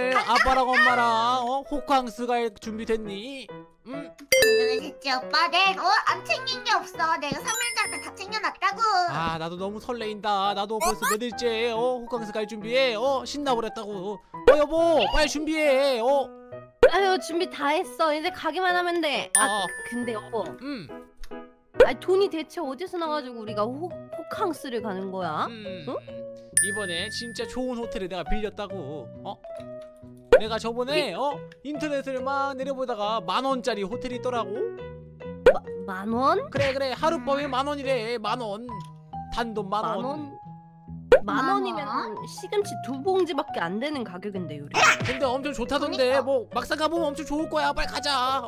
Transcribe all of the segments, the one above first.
오늘 아빠랑 엄마랑 호캉스 갈 준비됐니? 응? 그렇지 오빠. 안 챙긴 게 없어. 내가 3일 전에 다 챙겨놨다고. 아 나도 너무 설레인다. 나도 벌써 몇 일째 호캉스 갈 준비해. 신나버렸다고. 여보 빨리 준비해. 아유 준비 다 했어. 이제 가기만 하면 돼. 근데 여보. 아니 돈이 대체 어디서 나가지고 우리가 호캉스를 가는 거야? 응? 이번에 진짜 좋은 호텔을 내가 빌렸다고. 내가 저번에 인터넷을 막 내려보다가 10,000원짜리 호텔이 있더라고. 10,000원? 그래 하룻밤에 10,000원이래. 10,000원. 단돈 10,000원. 10,000원이면 시금치 2봉지밖에 안 되는 가격인데 요리. 근데 엄청 좋다던데. 뭐 막상 가보면 엄청 좋을 거야. 빨리 가자.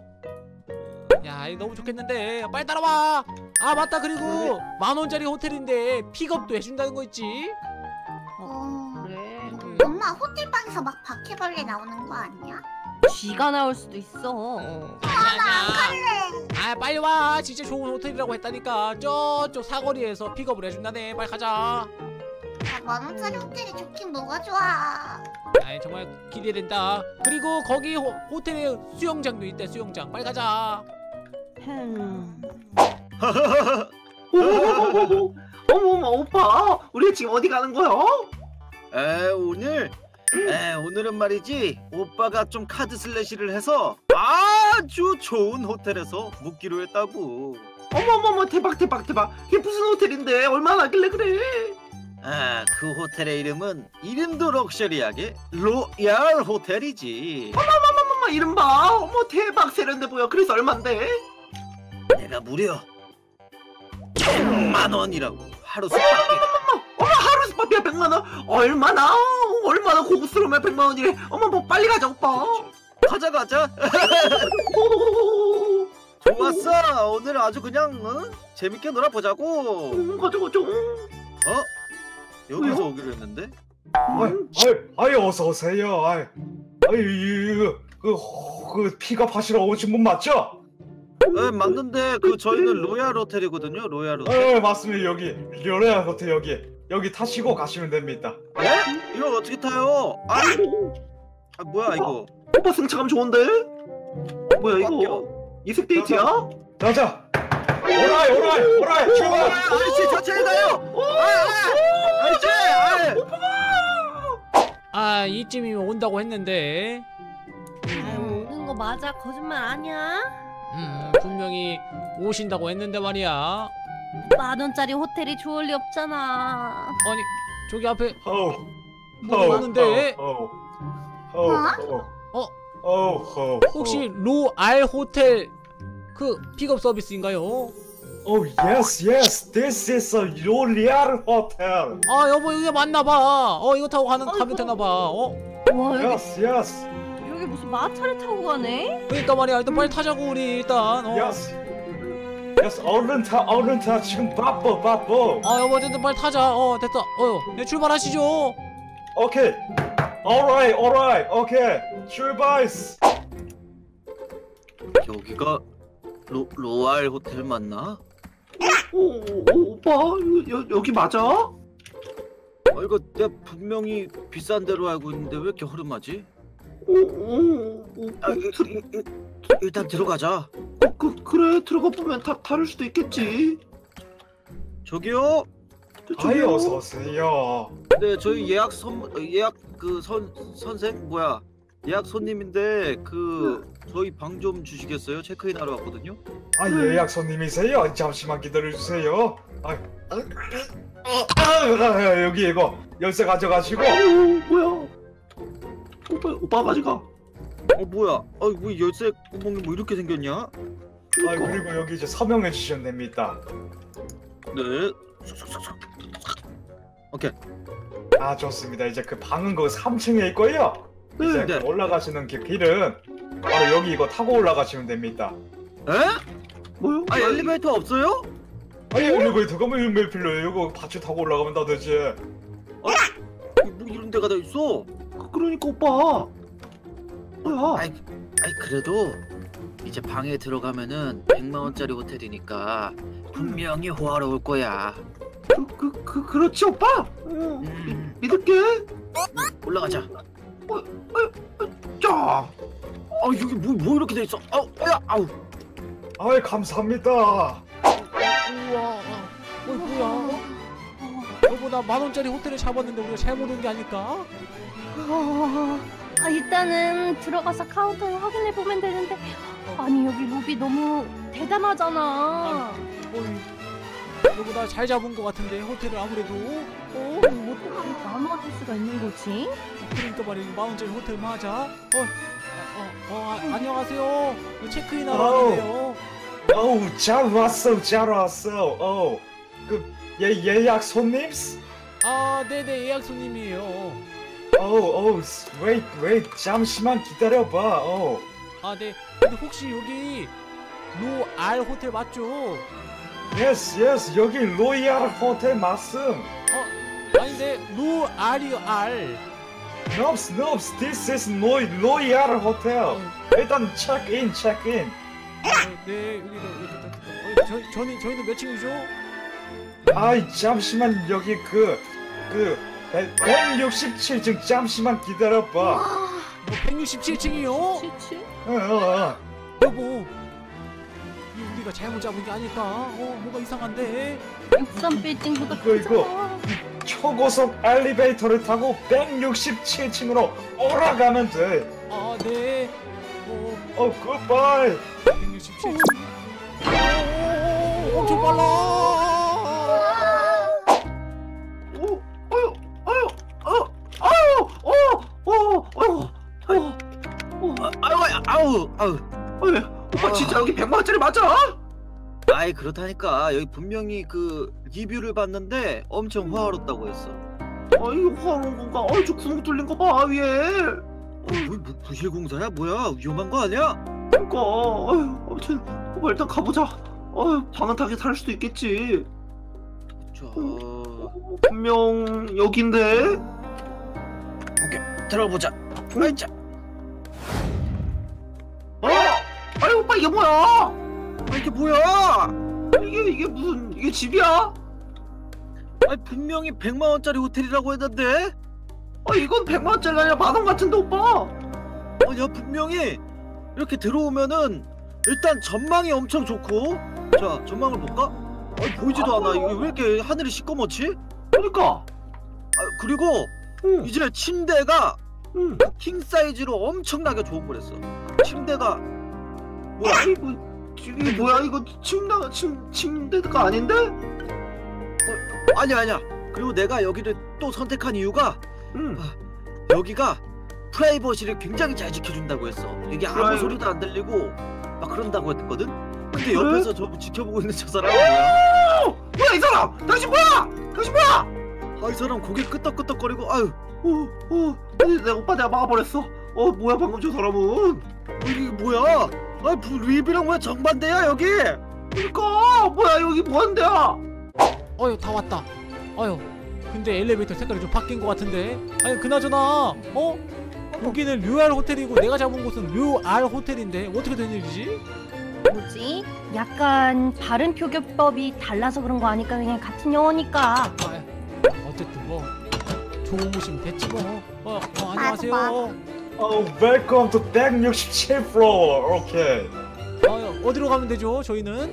야 이거 너무 좋겠는데. 빨리 따라와. 아 맞다. 그리고 10,000원짜리 호텔인데 픽업도 해준다는 거 있지? 그래. 엄마 호텔방에서 막 바퀴벌레 나오는 거 아니야? 쥐가 나올 수도 있어. 나 안 갈래. 아 빨리 와. 진짜 좋은 호텔이라고 했다니까. 저쪽 사거리에서 픽업을 해준다네. 빨리 가자. 야, 10,000원짜리 호텔이 좋긴 뭐가 좋아. 아이 정말 기대된다. 그리고 거기 호텔에 수영장도 있대. 수영장. 빨리 가자. 어머머 오빠, 우리 지금 어디 가는 거야? 오늘은 말이지, 오빠가 좀 카드 슬래시를 해서 아주 좋은 호텔에서 묵기로 했다고. 어머머머 대박. 이게 무슨 호텔인데 얼마나 하길래 그래? 그 호텔의 이름도 럭셔리하게 로얄 호텔이지. 어머머머머 이름 봐. 어머 대박 세련돼 보여. 그래서 얼만데? 내가 무려 100만원이라고. 하루 숙박비. 어머 하루 숙박비야 100만원? 얼마나 고급스러우면 100만원이래. 어머 뭐 빨리 가자 오빠. 가자. 좋았어. 오늘 아주 그냥 재밌게 놀아보자고. 가자. 여기서 오기로 했는데? 어서 오세요. 그 픽업하시러 오신 분 맞죠? 네 맞는데 저희는 로얄 호텔이거든요. 로얄 호텔. 맞습니다. 여기 로얄 호텔 여기 타시고 가시면 됩니다. 네? 이걸 어떻게 타요? 뭐야 이거? 오빠 승차감 좋은데? 뭐야 이거? 이색 데이트야? 자자. 오라이 출발. 아저씨 천천히 가요. 아저씨. 이쯤이면 온다고 했는데. 오는 거 맞아? 거짓말 아니야? 분명히 오신다고 했는데 말이야. 10,000원짜리 호텔이 좋을 리 없잖아. 아니 저기 앞에 뭐 오는데. 혹시 로알 호텔 그 픽업 서비스인가요? yes. This is a 로얄 호텔. 여보 이게 맞나봐. 이거 타고 가면 되나봐. 와 yes. 여기 무슨 마차를 타고 가네? 그러니까 말이야. 일단 빨리 타자고 우리 일단. yes. 얼른 타. 지금 바빠. 여보 어쨌든 빨리 타자. 됐다. 네, 출발하시죠. 오케이. alright. 오케이. 출발. 여기가 로얄 호텔 맞나? 오빠 여기 맞아? 이거 내가 분명히 비싼 데로 알고 있는데 왜 이렇게 허름하지? 일단 들어가자. 그래 들어가 보면 다를 수도 있겠지. 저기요. 어서 오세요. 네 저희 예약 손님인데 저희 방 좀 주시겠어요? 체크인하러 왔거든요. 예약 손님이세요? 잠시만 기다려주세요. 여기 이거 열쇠 가져가시고. 뭐야? 오빠 가져가. 뭐야? 왜 열쇠 구멍이 뭐 이렇게 생겼냐? 그리고 여기 이제 서명해 주시면 됩니다. 네. 오케이. 좋습니다. 이제 그 방은 그 3층에 있고요. 이제 네. 그 올라가시는 길은 바로 여기 이거 타고 올라가시면 됩니다. 에? 뭐요? 엘리베이터 없어요? 엘리베이터가 왜 필요해요? 이거 같이 타고 올라가면 다 되지. 뭐 이런 데가 다 있어? 그러니까 오빠. 뭐야? 그래도 이제 방에 들어가면은 100만원짜리 호텔이니까 분명히 호화로울 거야. 그렇지 오빠. 믿을게. 올라가자. 자. 여기 뭐 이렇게 돼 있어? 야, 아우. 아이 감사합니다. 우와. 뭐야? 여보 나 10,000원짜리 호텔을 잡았는데 우리가 잘못 온 게 아닐까? 일단은 들어가서 카운터를 확인해 보면 되는데 아니 여기 로비 너무 대담하잖아. 여보 나 잘 잡은 거 같은데 호텔을 아무래도. 뭐 어떻게 나눠줄 수가 있는 거지? 그러니까 말이야 10,000원짜리 호텔 맞아? 안녕하세요. 체크인 하러 왔는데요. 어우 잘 왔어. 예약 손님? 네네 예약 손님이에요. wait 잠시만 기다려봐. 네. 근데 혹시 여기 로알 호텔 맞죠? yes 여기 로얄 호텔 맞음. 아닌데 로알이요 알. Nope, this is 로얄 호텔. 일단 체크인. 네 여기 저희는 몇 층이죠? 아이 잠시만 여기 167층 잠시만 기다려봐. 167층이요? 치치? 여보 우리가 잘못 잡은 게 아닐까? 뭐가 이상한데? 63 빌딩보다 이거. 크잖아. 초고속 엘리베이터를 타고 167층으로 올라가면 돼. 네. 굿바이. 167층. 엄청 빨라. 오빠 진짜 여기 100만원짜리 맞아? 아이 그렇다니까. 여기 분명히 그 리뷰를 봤는데 엄청 화활했다고 했어. 이거 화로운 건가? 저 구멍 뚫린 거 봐 위에. 뭐 부실공사야? 뭐야? 위험한 거 아니야? 그러니까 아무튼 오빠 일단 가보자. 방은 타게 살 수도 있겠지. 자, 분명 여긴데. 들어보자. 자. 아니 오빠 이게 뭐야? 이게 뭐야? 이게 무슨 이게 집이야? 분명히 100만원짜리 호텔이라고 했는데? 이건 100만원짜리가 아니라 10,000원 같은데 오빠. 야 분명히 이렇게 들어오면은 일단 전망이 엄청 좋고. 자 전망을 볼까? 보이지도 않아. 이게 왜 이렇게 하늘이 시꺼멓지? 그러니까. 그리고 이제 침대가 킹 사이즈로 엄청나게 좋은 거랬어. 침대가 뭐야? 이게 뭐야? 이거 침대가 아닌데? 아니야. 그리고 내가 여기를 또 선택한 이유가 여기가 프라이버시를 굉장히 잘 지켜준다고 했어. 이게 아무 소리도 안 들리고 막 그런다고 했거든. 근데 옆에서 저 지켜보고 있는 저 사람은 뭐야 이 사람? 당신 뭐야? 이 사람 고개 끄덕끄덕거리고 내가 막아버렸어. 뭐야 방금 저 사람은? 이게 뭐야? 리뷰랑 왜 정반대야 여기? 그러니까 뭐야 여기 뭐하는 데야? 다 왔다. 근데 엘리베이터 색깔이 좀 바뀐 것 같은데. 그나저나 여기는 류알 호텔이고 내가 잡은 곳은 류알 호텔인데 어떻게 된 일이지? 뭐지? 약간 발음 표기법이 달라서 그런 거 아닐까? 그냥 같은 영어니까. 어쨌든 뭐 좋은 곳이면 됐지 뭐. 안녕하세요. welcome to 167 floor. 오케이. 어디로 가면 되죠? 저희는?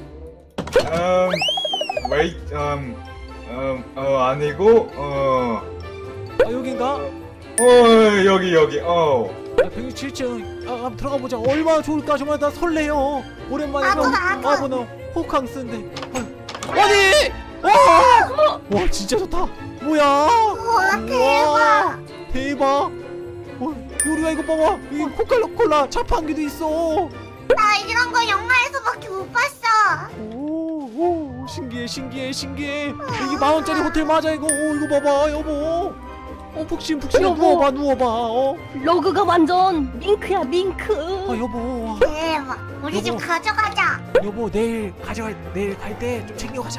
wait. 아니고 여긴가? 여기 167층. 한번 들어가 보자. 얼마나 좋을까? 정말 나 설레요. 오랜만에 와보는 호캉스인데. 아니! 와 진짜 좋다. 뭐야? 우와 대박. 요리야 이거 봐봐. 이 코카콜라 자판기도 있어. 나 이런 거 영화에서밖에 못 봤어. 오 신기해. 이게 10,000원짜리 호텔 맞아 이거. 이거 봐봐 여보. 푹신푹신해. 여보. 누워봐. 러그가 완전 밍크야 밍크. 여보. 대박. 우리 집 가져가자. 여보 내일 갈 때 좀 챙겨가자.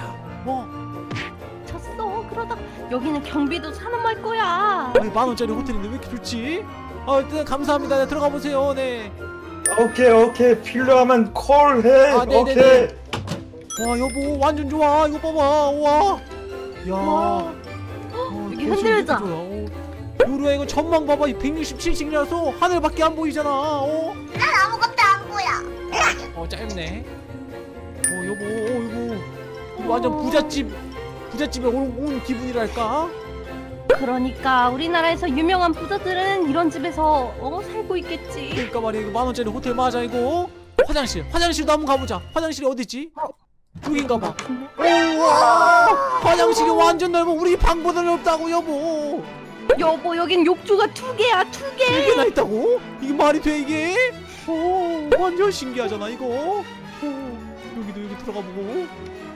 졌어. 그러다 여기는 경비도 사는 말 거야. 10,000원짜리 호텔인데 왜 이렇게 좋지? 일단 감사합니다. 네, 들어가 보세요. 네. 오케이 필요하면 콜해. 네네네. 오케이. 와 여보 완전 좋아. 이거 봐봐. 와. 야. 여기 흔들자. 요루야 이거 전망 봐봐. 167층이라서 하늘밖에 안 보이잖아. 난 아무것도 안 보여. 짧네. 여보, 이거 완전 부잣집에 온 기분이랄까? 그러니까 우리나라에서 유명한 부자들은 이런 집에서 살고 있겠지. 그러니까 말이야, 이거 10,000원짜리 호텔 맞아 이거. 화장실도 한번 가보자. 화장실이 어딨지? 여긴가 봐. 우와, 화장실이 완전 넓어. 우리 방보다 넓다고 여보. 여보, 여긴 욕조가 2개야, 2개. 2개나 있다고? 이게 말이 돼 이게? 완전 신기하잖아 이거. 여기 들어가 보고.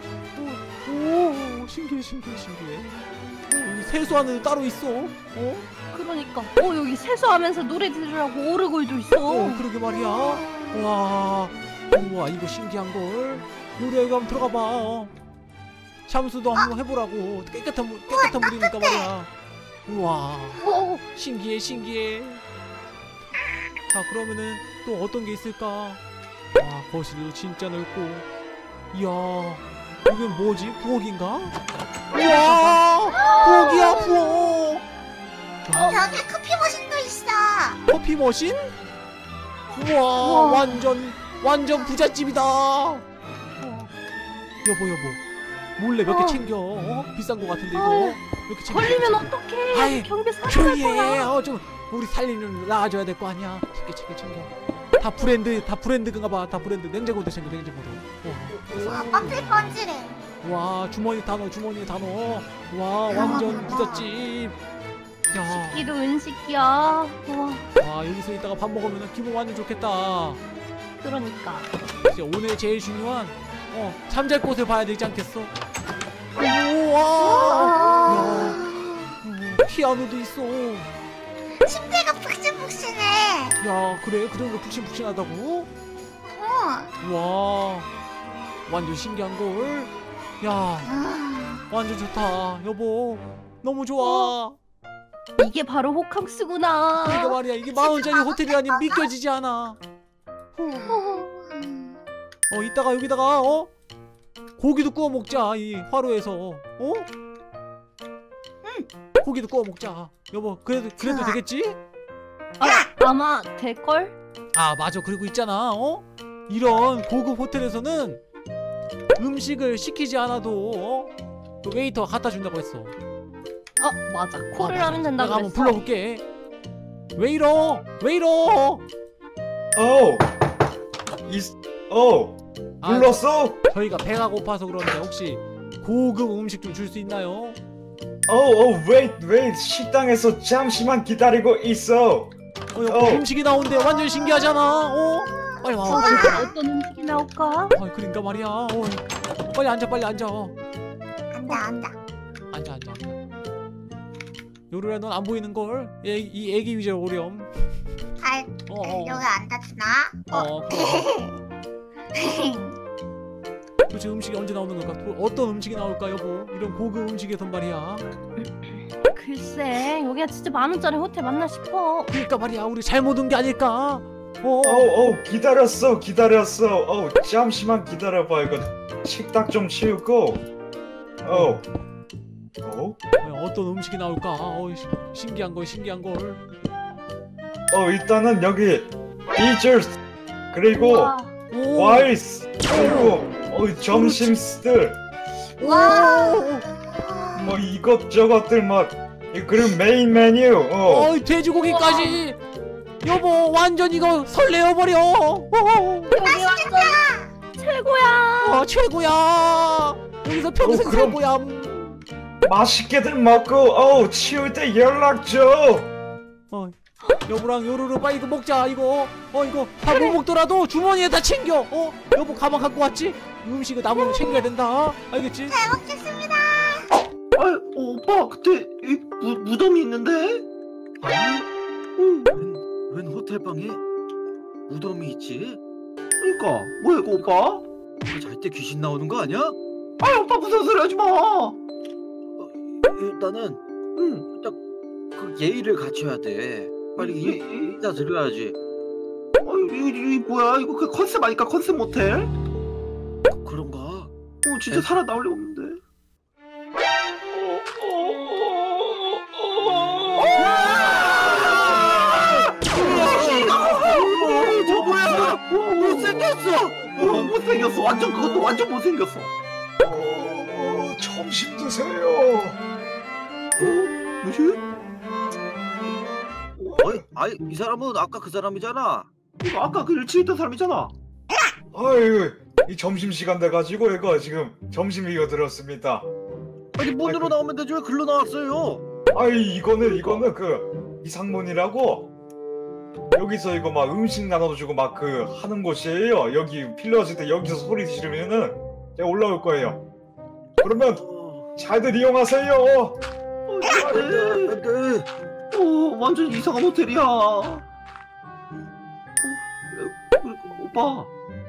신기해. 여기 세수하는 데 따로 있어. 그러니까 여기 세수하면서 노래 들으라고 오르골도 있어. 그러게 말이야. 우와 이거 신기한걸. 요리야 이거 한번 들어가봐. 샴수도 한번 해보라고. 깨끗한 물이니까 말이야. 우와 신기해. 자 그러면은 또 어떤 게 있을까? 와 거실도 진짜 넓고. 이야 이건 뭐지? 부엌인가? 우와 부엌이야 부엌. 여기 커피 머신도 있어. 커피 머신? 우와 완전 부잣집이다. 여보 몰래 몇 개 챙겨. 비싼 거 같은데 이거 몇 개 챙겨. 걸리면 어떡해. 아이, 경비 사갈 조용히 거야. 해. 좀 우리 살리는 낳아줘야 될 거 아니야. 챙겨. 다 브랜드인가 봐. 다 브랜드. 냉장고도 챙겨. 빠질 번지래. 와 주머니 다 넣어. 와 완전 부잣집. 야. 식기도 은식이야. 와 여기서 이따가 밥 먹으면 기분 완전 좋겠다. 그러니까. 이제 오늘 제일 중요한 잠잘 곳을 봐야 되지 않겠어? 우와. 피아노도 있어. 침대가 푹신푹신해. 야 그래 그 정도 푹신푹신하다고? 와 완전 신기한걸. 야 완전 좋다 여보. 너무 좋아. 이게 바로 호캉스구나. 이게 말이야 이게 10,000원짜리 호텔이라니 믿겨지지 않아. 이따가 여기다가 고기도 구워 먹자. 이 화로에서. 고기도 구워 먹자 여보. 그래도 되겠지? 아마 될걸? 맞아. 그리고 있잖아 이런 고급 호텔에서는 음식을 시키지 않아도 그 웨이터가 갖다 준다고 했어. 맞아. 콜을 하면 된다고 내가 한번 그랬어. 불러볼게. 웨이터. 불렀어? 저희가 배가 고파서 그러는데 혹시 고급 음식 좀 줄 수 있나요? wait. 식당에서 잠시만 기다리고 있어. 음식이 나오는데 완전 신기하잖아. 빨리 와. 어떤 음식이 나올까? 그러니까 말이야. 빨리 앉아. 앉아. 요루야 넌 안 보이는 걸. 이 애기 위주로 오렴. 여기 앉았나? 그래. 도대체 음식이 언제 나오는 걸까? 어떤 음식이 나올까 여보? 이런 고급 음식이던 말이야. 글쎄 여기가 진짜 10,000원짜리 호텔 맞나 싶어. 그러니까 말이야 우리 잘못 온 게 아닐까? 기다렸어. 잠시만 기다려봐. 이거 식탁 좀 치우고. 어떤 음식이 나올까? 신기한 걸. 일단은 여기 디저트 그리고 와이스 그리고 점심들 뭐 이것저것들 막 그리고 메인 메뉴. 돼지고기까지. 여보 완전 이거 설레어버려. 여기 완전 최고야. 최고야. 여기서 평생 그럼 최고야. 맛있게들 먹고 치울 때 연락 줘. 여보랑 요루루 빨리 이거 먹자. 이거 다 못 먹더라도 주머니에 다 챙겨. 여보 가방 갖고 왔지? 음식을 남으면 챙겨야 된다. 알겠지? 잘 먹겠습니다. 오빠 그때 무덤이 있는데? 웬 호텔방에 무덤이 있지? 그러니까 뭐야 이거 오빠? 잘 때 귀신 나오는 거 아니야? 오빠 무슨 소리 하지 마. 일단은 일단 그 예의를 갖춰야 돼. 빨리 인사 드려야지. 이 뭐야 이거 그 컨셉 아닐까? 컨셉 모텔? 그런가? 진짜 살아 나올 리가 없는데. 못생겼어. 못생겼어. 완전 그것도 완전 못생겼어. 점심 드세요. 뭐지? 아니 이 사람은 아까 그 사람이잖아. 이거 아까 그 일치에 있던 사람이잖아. 아유, 이 점심 시간 돼가지고 이거 지금 점심 이거 들었습니다. 아니 문으로 나오면 되지 왜 글로 나왔어요? 아이 이거는 그 이상문이라고 여기서 이거 막 음식 나눠주고 막 그 하는 곳이에요. 여기 필요하실 때 여기서 소리 지르면은 제가 올라올 거예요. 그러면 잘들 이용하세요. 네. 완전 이상한 호텔이야. 오빠.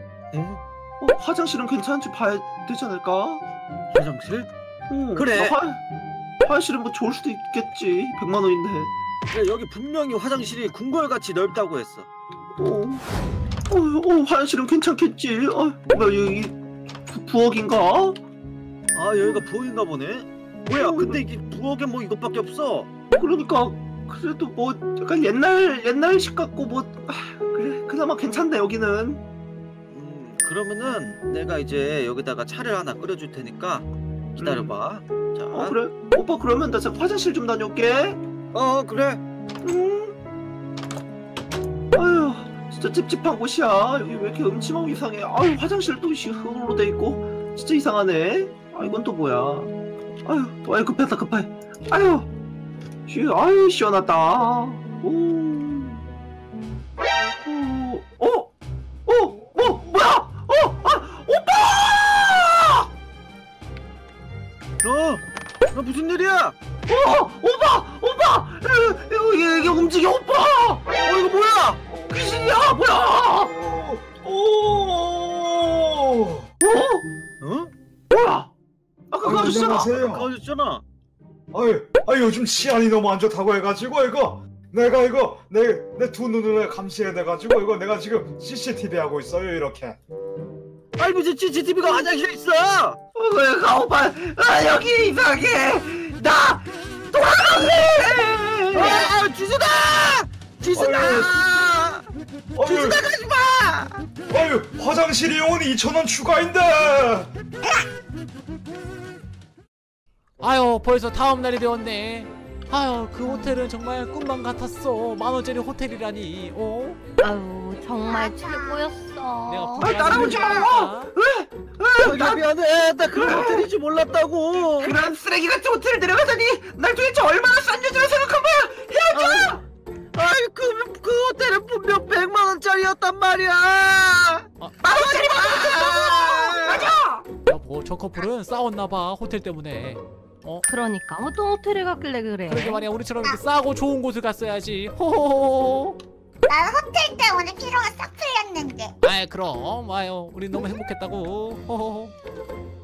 화장실은 괜찮은지 봐야 되지 않을까? 화장실? 그래. 화장실은 뭐 좋을 수도 있겠지. 100만 원인데. 그래, 여기 분명히 화장실이 궁궐같이 넓다고 했어. 화장실은 괜찮겠지. 뭐 여기 부엌인가? 아 여기가 부엌인가 보네. 뭐야? 근데 이게 부엌에 뭐 이것밖에 없어. 그러니까 그래도 뭐 약간 옛날식 같고 뭐 그래 그나마 괜찮네 여기는. 그러면은 내가 이제 여기다가 차를 하나 끓여줄 테니까 기다려봐. 자. 그래. 오빠 그러면 나 잠깐 화장실 좀 다녀올게. 그래. 아유 진짜 찝찝한 곳이야. 여기 왜 이렇게 음침하고 이상해. 아유 화장실도 흙으로 돼 있고 진짜 이상하네. 아 이건 또 뭐야. 아유 급했다 급해. 아유 시원하다. 뭐야? 오빠! 너 무슨 일이야? 오빠! 이게 움직여, 오빠! 이거 뭐야? 귀신이야, 뭐야? 뭐야? 아까 그거 아저씨잖아. 안녕하세요. 그거 아저씨잖아. 아유 요즘 치안이 너무 안 좋다고 해가지고 이거 내가 이거 내 두 눈을 감시해야 돼가지고 이거 내가 지금 CCTV 하고 있어요 이렇게. 아니 무슨 CCTV가 화장실에 있어? 왜 가, 오빠? 여기 이상해. 나 돌아갈래. 지수다! 지수다! 지수다 가지마! 아유 화장실 이용은 2,000원 추가인데. 아유 벌써 다음 날이 되었네. 아유 그 호텔은 정말 꿈만 같았어. 10,000원짜리 호텔이라니. 아유 정말 최고였어. 내가 따라오지 마. 미안해. 나 그런 호텔인지 몰랐다고. 그런 쓰레기 같은 호텔을 데려가다니. 날 도대체 얼마나 싼 여자로 생각한 거야? 아이 그 호텔은 분명 100만 원짜리였단 말이야. 만원짜리 맞아. 여보 저 커플은 싸웠나봐 호텔 때문에. 그러니까 어떤 호텔에 갔길래 그래? 그러게 말이야 우리처럼 이렇게 싸고 좋은 곳을 갔어야지. 호호호호. 난 호텔 때문에 피로가 싹 풀렸는데. 아이 그럼 아유 우린 너무 행복했다고. 호호호.